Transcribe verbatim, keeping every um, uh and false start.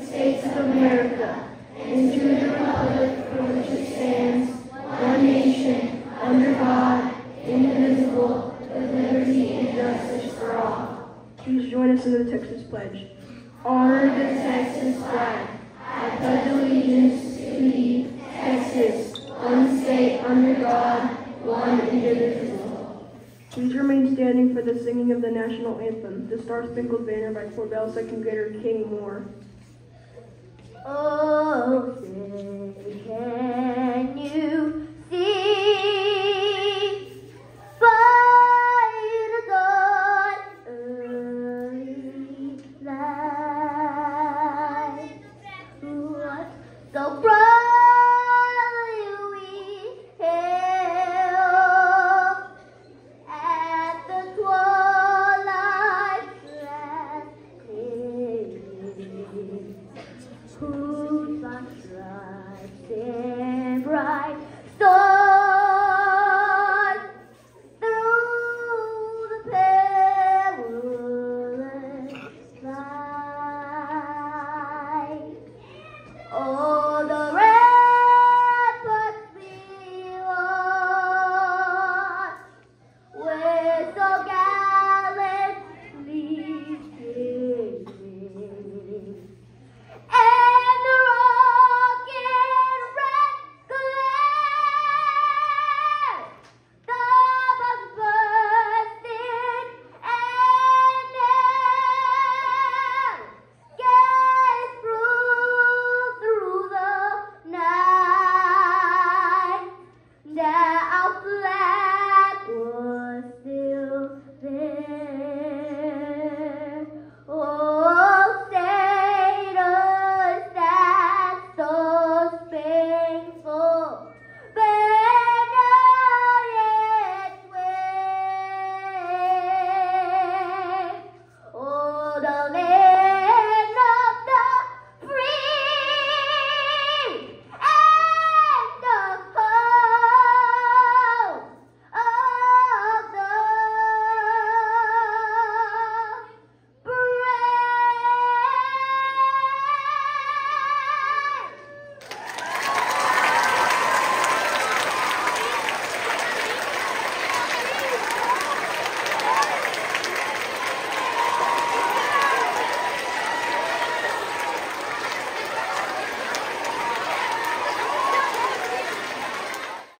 States of America, and to the republic for which it stands, one nation, under God, indivisible, with liberty and justice for all. Please join us in the Texas Pledge. Honor the Texas flag. I pledge allegiance to thee, Texas, one state under God, one indivisible. Please remain standing for the singing of the national anthem, the Star Spangled Banner by Corbell second grader King Moore.